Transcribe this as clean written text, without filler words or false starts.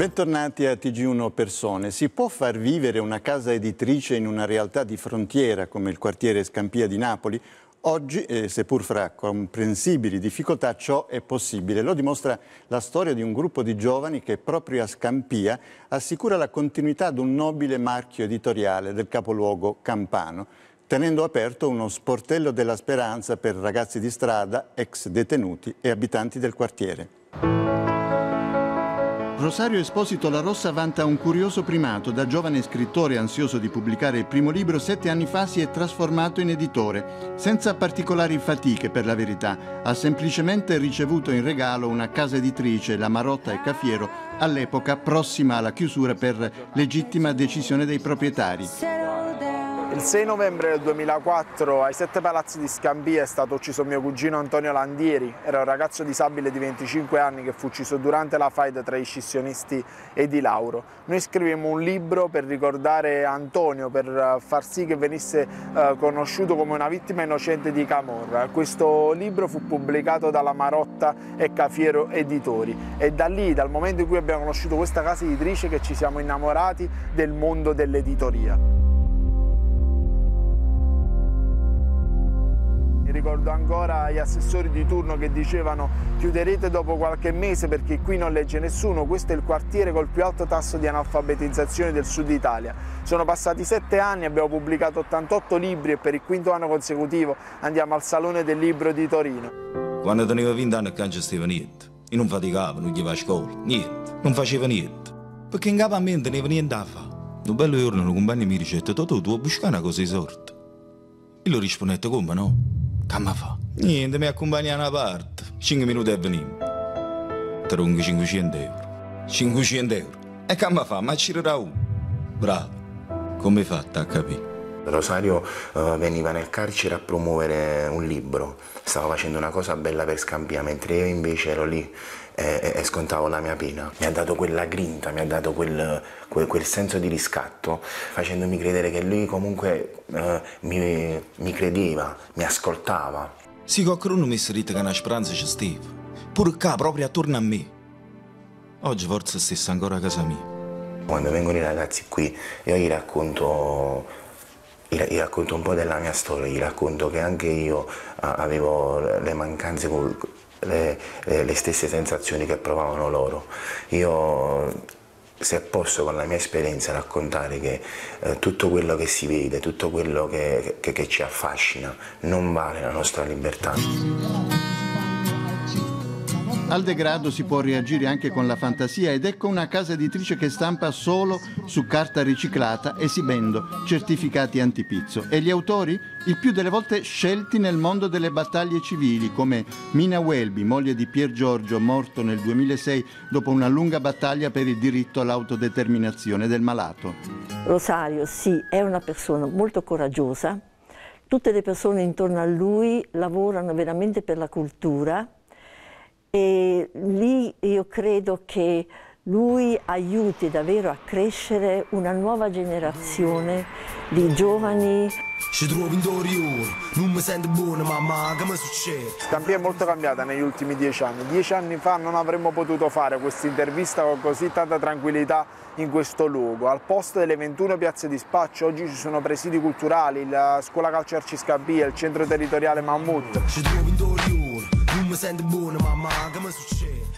Bentornati a TG1 Persone. Si può far vivere una casa editrice in una realtà di frontiera come il quartiere Scampia di Napoli? Oggi, seppur fra comprensibili difficoltà, ciò è possibile. Lo dimostra la storia di un gruppo di giovani che proprio a Scampia assicura la continuità ad un nobile marchio editoriale del capoluogo campano, tenendo aperto uno sportello della speranza per ragazzi di strada, ex detenuti e abitanti del quartiere. Rosario Esposito La Rossa vanta un curioso primato. Da giovane scrittore ansioso di pubblicare il primo libro, 7 anni fa si è trasformato in editore, senza particolari fatiche per la verità. Ha semplicemente ricevuto in regalo una casa editrice, la Marotta e Cafiero, all'epoca prossima alla chiusura per legittima decisione dei proprietari. Il 6 novembre del 2004 ai 7 Palazzi di Scampia è stato ucciso mio cugino Antonio Landieri. Era un ragazzo disabile di 25 anni che fu ucciso durante la faida tra i scissionisti e Di Lauro. Noi scrivemmo un libro per ricordare Antonio, per far sì che venisse conosciuto come una vittima innocente di Camorra. Questo libro fu pubblicato dalla Marotta e Cafiero Editori e da lì, dal momento in cui abbiamo conosciuto questa casa editrice, che ci siamo innamorati del mondo dell'editoria. Ricordo ancora gli assessori di turno che dicevano: chiuderete dopo qualche mese perché qui non legge nessuno, questo è il quartiere col più alto tasso di analfabetizzazione del sud Italia. Sono passati 7 anni, abbiamo pubblicato 88 libri e per il 5º anno consecutivo andiamo al Salone del Libro di Torino. Quando tenevo 20 anni non gestiva niente, io non faticavo, non andavo a scuola, niente, non faceva niente, perché in capo a me non tenevo niente da fare. Un bello giorno un compagno mi dice: tu vuoi buscare una cosa di sorte? Io gli rispondetto: come no? Che mi fa? Niente, mi accompagna a una parte. 5 minuti e veniamo. Tronchi 500 euro. 500 euro. E che mi fa? Ma ci rirà uno. Bravo. Come hai fatto a capire? Rosario veniva nel carcere a promuovere un libro. Stava facendo una cosa bella per Scampia, mentre io invece ero lì e scontavo la mia pena. Mi ha dato quella grinta, mi ha dato quel senso di riscatto, facendomi credere che lui comunque mi credeva, mi ascoltava. Sì, qualcuno mi si dite che una speranza c'è stava, pure qua, proprio attorno a me. Oggi forse stessa ancora a casa mia. Quando vengono i ragazzi qui, io gli racconto un po' della mia storia, gli racconto che anche io avevo le mancanze, le stesse sensazioni che provavano loro. Io, se posso con la mia esperienza raccontare che tutto quello che si vede, tutto quello che ci affascina non vale la nostra libertà. Al degrado si può reagire anche con la fantasia ed ecco una casa editrice che stampa solo su carta riciclata, esibendo certificati antipizzo. E gli autori? Il più delle volte scelti nel mondo delle battaglie civili, come Mina Welby, moglie di Pier Giorgio, morto nel 2006 dopo una lunga battaglia per il diritto all'autodeterminazione del malato. Rosario, sì, è una persona molto coraggiosa. Tutte le persone intorno a lui lavorano veramente per la cultura. E lì io credo che lui aiuti davvero a crescere una nuova generazione di giovani. Non mi sento buono, mamma, che mi succede? Scampia è molto cambiata negli ultimi 10 anni. 10 anni fa non avremmo potuto fare questa intervista con così tanta tranquillità in questo luogo. Al posto delle 21 piazze di spaccio oggi ci sono presidi culturali, la scuola calcio Arci Scampia, il centro territoriale Mammut. Non mi sento buono, mamma, che mi succede?